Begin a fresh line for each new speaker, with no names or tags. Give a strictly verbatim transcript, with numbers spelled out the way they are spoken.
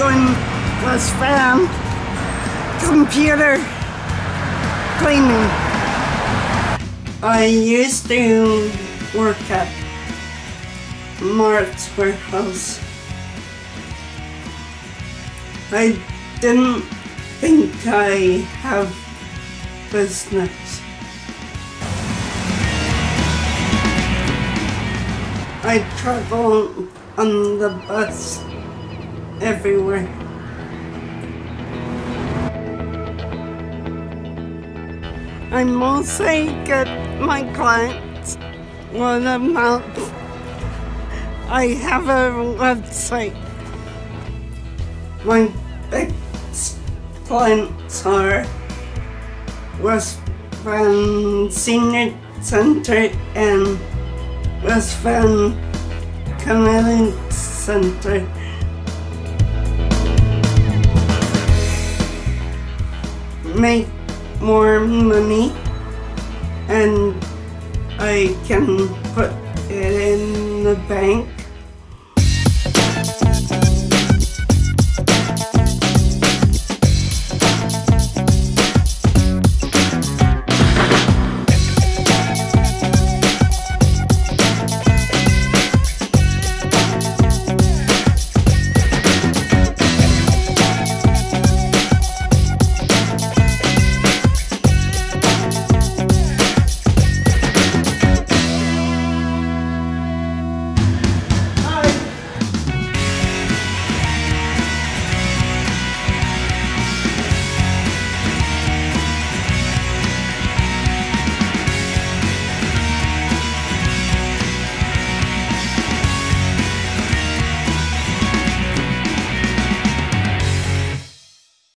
one was from computer cleaning. I used to work at Mart's warehouse. I didn't think I have business. I travel on the bus everywhere. I mostly get my clients word of mouth. I have a website. My biggest clients are West Van Senior Center and West Van Community Center. Make more money and I can put it in the bank